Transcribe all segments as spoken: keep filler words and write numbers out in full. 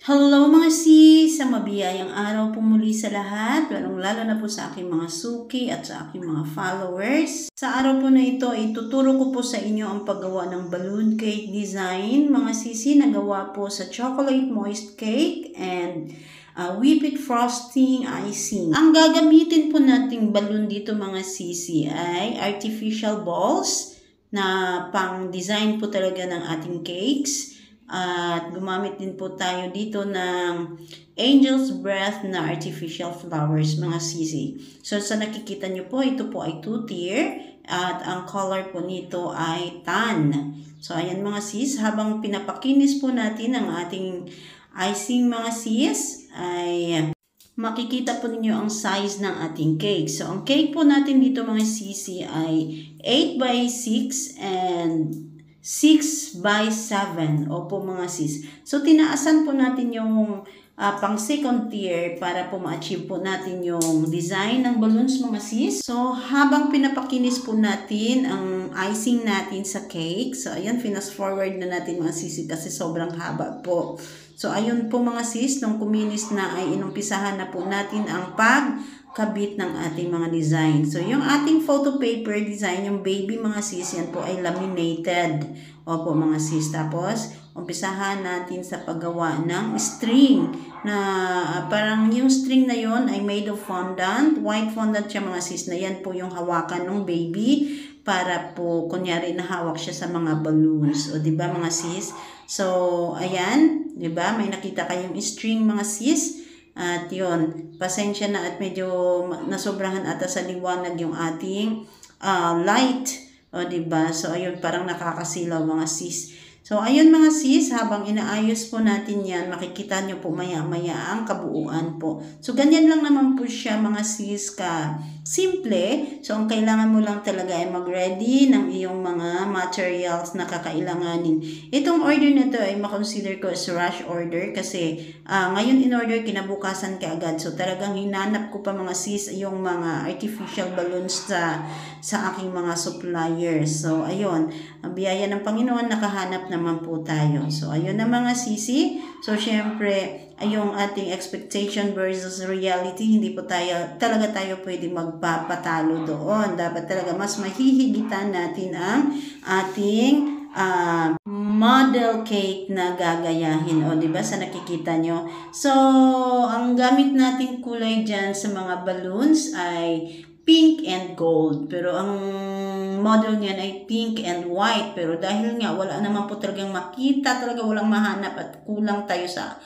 Hello mga sis! Sa mabiyayang araw po muli sa lahat, lalong-lalo na po sa aking mga suki at sa aking mga followers. Sa araw po na ito, ituturo ko po sa inyo ang paggawa ng balloon cake design. Mga sisi, nagawa po sa chocolate moist cake and uh, whipped frosting icing. Ang gagamitin po nating balloon dito mga sisi ay artificial balls na pang design po talaga ng ating cakes. At gumamit din po tayo dito ng Angel's Breath na artificial flowers mga sisi. So sa nakikita nyo po, ito po ay two-tier at ang color po nito ay tan. So ayan mga sis, habang pinapakinis po natin ang ating icing mga sis, ay makikita po ninyo ang size ng ating cake. So ang cake po natin dito mga sisi ay eight by six and six by seven. Opo mga sis. So tinaasan po natin yung uh, pang second tier para po ma-achieve po natin yung design ng balloons mga sis. So habang pinapakinis po natin ang icing natin sa cake. So ayan, fast forward na natin mga sis kasi sobrang haba po. So ayun po mga sis, nung kuminis na ay inumpisahan na po natin ang pag kabit ng ating mga design. So, yung ating photo paper design, yung baby mga sis, yan po ay laminated. Opo mga sis. Tapos, umpisahan natin sa paggawa ng string na uh, parang yung string na yon ay made of fondant. White fondant siya mga sis na yan po yung hawakan ng baby para po, kunyari, nahawak siya sa mga balloons. O, diba mga sis? So, ayan. Diba? May nakita kayong string mga sis. At yun, pasensya na at medyo nasobrahan ata sa liwanag yung ating uh, light. O diba? So ayun, parang nakakasilaw mga sis. So ayun mga sis, habang inaayos po natin yan, makikita nyo po maya-maya ang kabuuan po. So ganyan lang naman po siya mga sis ka simple. So ang kailangan mo lang talaga ay mag-ready ng iyong mga materials na kakailanganin. Itong order na to ay makonsider ko as rush order kasi uh, ngayon in order, kinabukasan ka agad. So talagang hinanap ko pa mga sis yung mga artificial balloons sa, sa aking mga suppliers. So ayun, ang biyaya ng Panginoon, nakahanap naman po tayo. So ayun na mga sisi. So syempre, ay yung ating expectation versus reality, hindi po tayo, talaga tayo pwede magpapatalo doon. Dapat talaga mas mahihigitan natin ang ating uh, model cake na gagayahin. O, diba? Sa nakikita nyo. So, ang gamit nating kulay dyan sa mga balloons ay pink and gold. Pero ang model niyan ay pink and white. Pero dahil nga wala naman po talagang makita, talaga walang mahanap at kulang tayo sa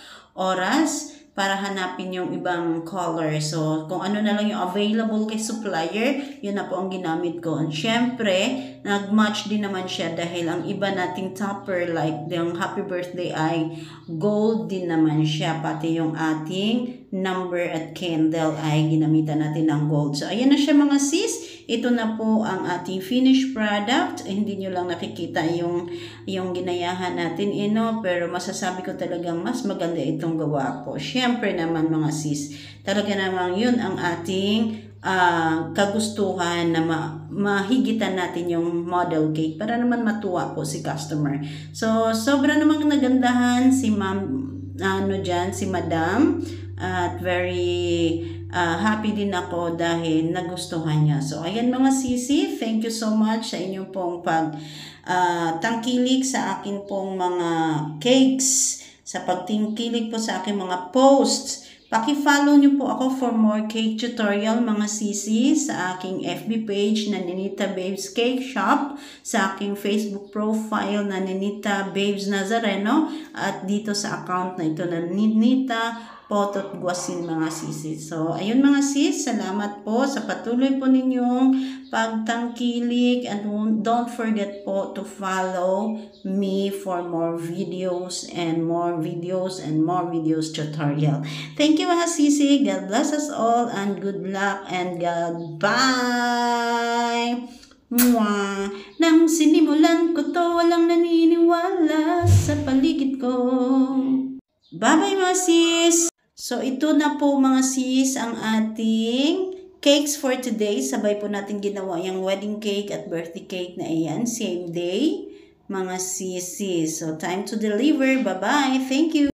oras para hanapin yung ibang color. So, kung ano na lang yung available kay supplier, yun na po ang ginamit ko. And syempre, nag-match din naman siya dahil ang iba nating topper, like yung happy birthday ay gold din naman siya. Pati yung ating number at candle ay ginamitan natin ng gold. So, ayan na siya mga sis. Ito na po ang ating finished product. Eh, hindi nyo lang nakikita yung, yung ginayahan natin, ino, pero masasabi ko talagang mas maganda itong gawa ko. Siyempre naman mga sis, talaga namang yun ang ating uh, kagustuhan na ma mahigitan natin yung model cake para naman matuwa po si customer. So, sobra namang nagandahan si ma'am, ano dyan, si madam, at very uh, happy din ako dahil nagustuhan niya. So, ayan mga sisi, thank you so much sa inyong pong pag uh, tangkilik sa akin pong mga cakes, sa pagtingkilik po sa aking mga posts. Paki-follow nyo po ako for more cake tutorial mga sisi sa aking F B page na Ninita Babes Cake Shop, sa aking Facebook profile na Ninita Babes Nazareno, at dito sa account na ito na Ninita Potot Guasin mga sisi. So, ayun mga sis, salamat po sa patuloy po ninyong pagtangkilik, and don't forget po to follow me for more videos and more videos and more videos tutorial. Thank you mga sisi. God bless us all and good luck and goodbye. Mwah. Nang sinimulan ko to, walang naniniwala sa paligid ko. Bye-bye mga sis! So, ito na po mga sis ang ating cakes for today. Sabay po natin ginawa yung wedding cake at birthday cake na iyan. Same day, mga sis. So, time to deliver. Bye-bye. Thank you.